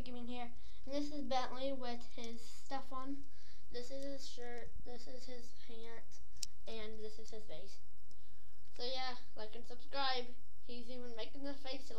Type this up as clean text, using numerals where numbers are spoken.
Gaming here, and this is Bentley with his stuff on. This is his shirt, this is his pants, and this is his face. So yeah, like and subscribe. He's even making the face